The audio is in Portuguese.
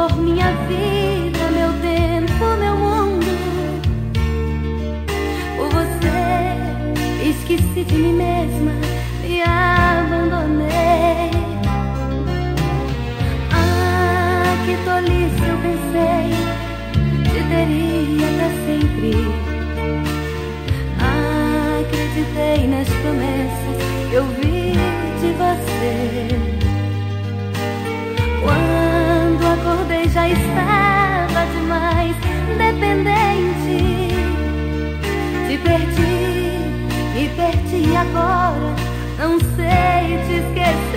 amor, minha vida, meu tempo, meu mundo. Por você esqueci de mim mesma, me abandonei. Ah, que tolice, eu pensei, te teria pra sempre. Acreditei nas promessas que eu vi de você. Quando acordei já estava demais dependente. Te perdi, me perdi agora, não sei te esquecer.